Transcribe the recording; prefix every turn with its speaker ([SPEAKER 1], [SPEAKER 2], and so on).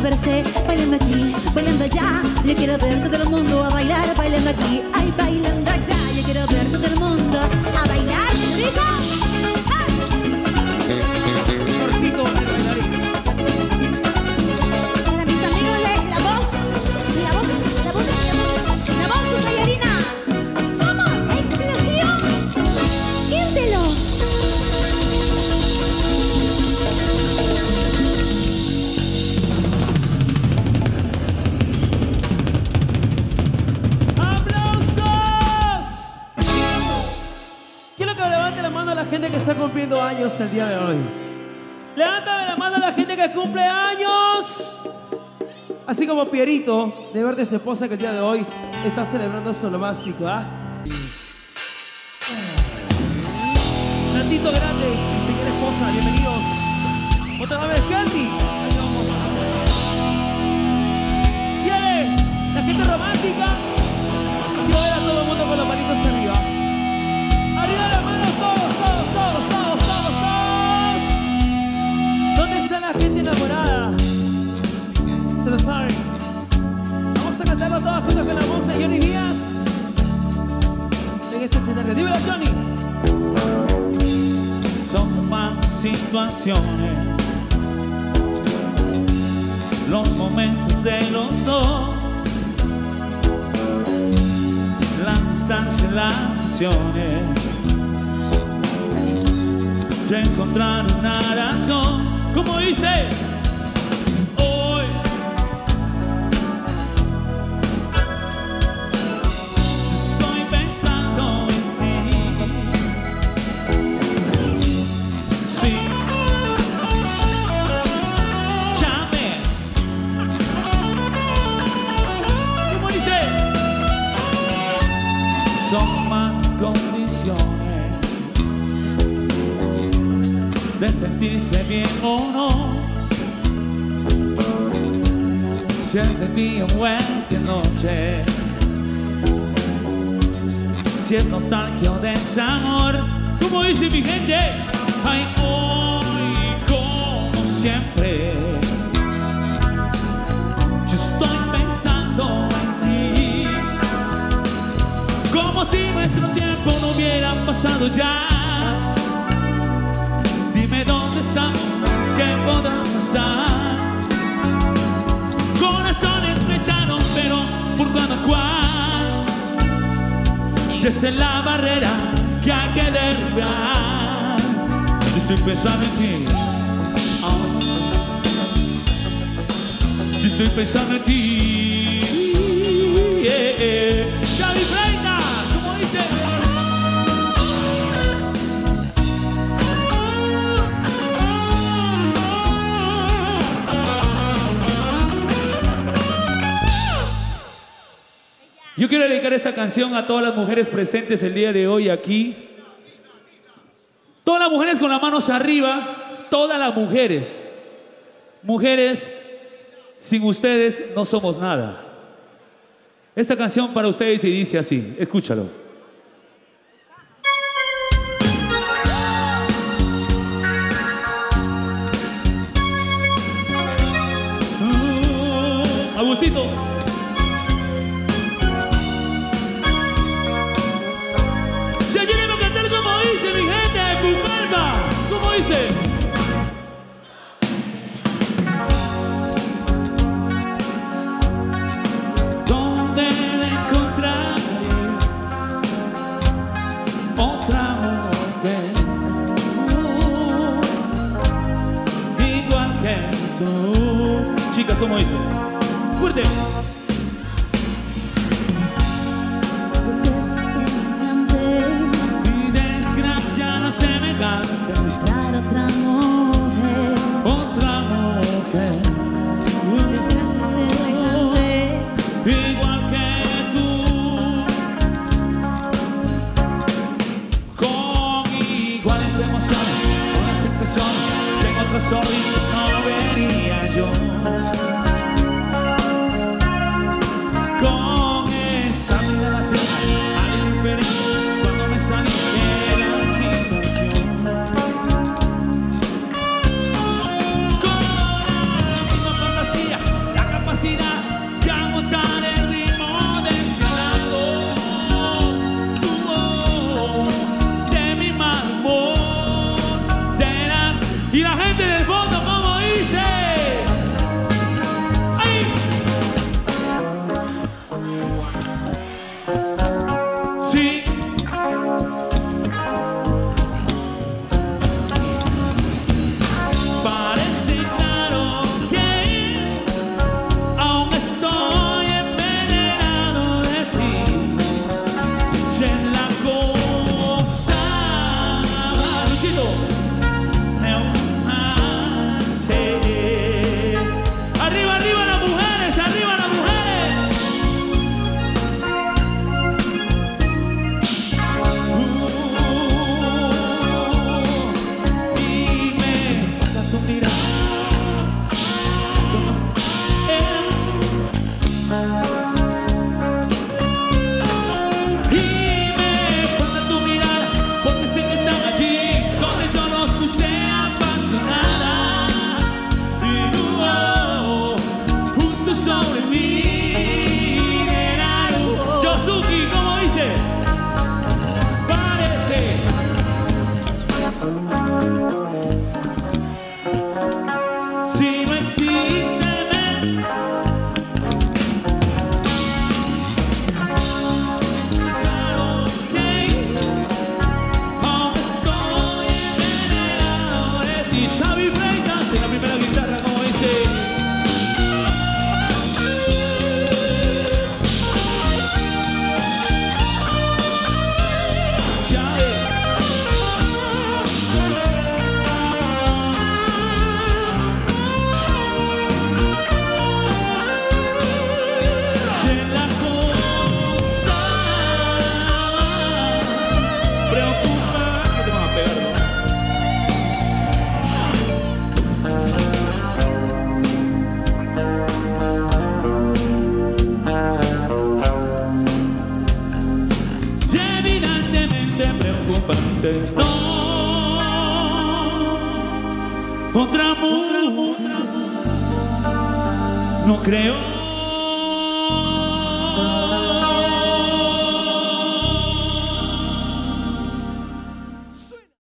[SPEAKER 1] moverse, bailando aquí, bailando allá. Yo quiero ver todo el mundo a bailar, bailando aquí, ay, bailando allá. Yo quiero ver todo el mundo a bailar, rico.
[SPEAKER 2] Cortico, bailarín.
[SPEAKER 1] Para mis amigos de La Voz, La Voz, La Voz, La Voz, tu bailarina. Somos Explosión. Siéntelo.
[SPEAKER 2] La gente que está cumpliendo años el día de hoy. Levántame la mano a la gente que cumple años. Así como Pierito, de ver de su esposa que el día de hoy está celebrando su onomástico, ¿ah? Tantito Grandes y señora esposa, bienvenidos. Otra vez, Candy. ¡Quiere! La gente romántica. Quiero ver a todo el mundo con los manitos arriba. Arriba las manos, todos. ¿Dónde está la gente enamorada? Se lo saben. Vamos a cantarlo todos juntos con la voz de Johnny Díaz en este escenario. Dímelo, Johnny.
[SPEAKER 3] Son más situaciones, los momentos de los dos, la distancia, las pasiones, de encontrar una razón, como dice hoy. Estoy pensando en ti. Sí, llame. ¿Cómo dice? Son más condiciones de sentirse bien o no, si es de día o es de noche, si es nostalgia o desamor, como dice mi gente. Ay, hoy como siempre, yo estoy pensando en ti, como si nuestro tiempo no hubiera pasado ya. ¿Dónde estamos? ¿Qué podrá pasar? Corazones flecharon, pero por cuando cual. Y esa es la barrera que hay que derribar. Yo estoy pensando en ti. Yo estoy pensando en ti. Xavi Freitas, como dice. Yo quiero dedicar esta canción a todas las mujeres presentes el día de hoy aquí. Todas las mujeres con las manos arriba. Todas las mujeres. Mujeres, sin ustedes no somos nada. Esta canción para ustedes y dice así. Escúchalo. Abusito. ¿Cómo dice? ¿Dónde la encontraré? Otra mujer igual que tú. Chicas, ¿cómo dice? Fuerte. Semejante,
[SPEAKER 1] otra mujer, desgracia semejante,
[SPEAKER 3] igual que tú, con iguales emociones, buenas expresiones, tengo otro sonrisa, no vería yo. Con esta mirada fría, a la indiferencia, cuando me salí de la situación. Otra amor, no creo.